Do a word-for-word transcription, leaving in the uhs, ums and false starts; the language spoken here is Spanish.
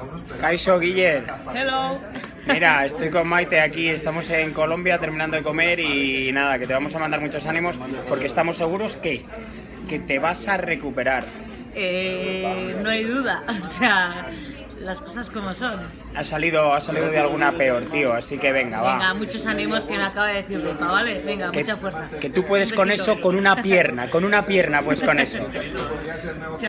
Kaixo, Guiller. Hello. Mira, estoy con Maite aquí, estamos en Colombia terminando de comer y nada, que te vamos a mandar muchos ánimos porque estamos seguros que, que te vas a recuperar. Eh, no hay duda, o sea, las cosas como son. Ha salido, ha salido de alguna peor, tío, así que venga, va. Venga, muchos ánimos que me acaba de decir Ripa, ¿vale? Venga, Que, mucha fuerza. que tú puedes Un con besito. eso con una pierna, con una pierna pues con eso.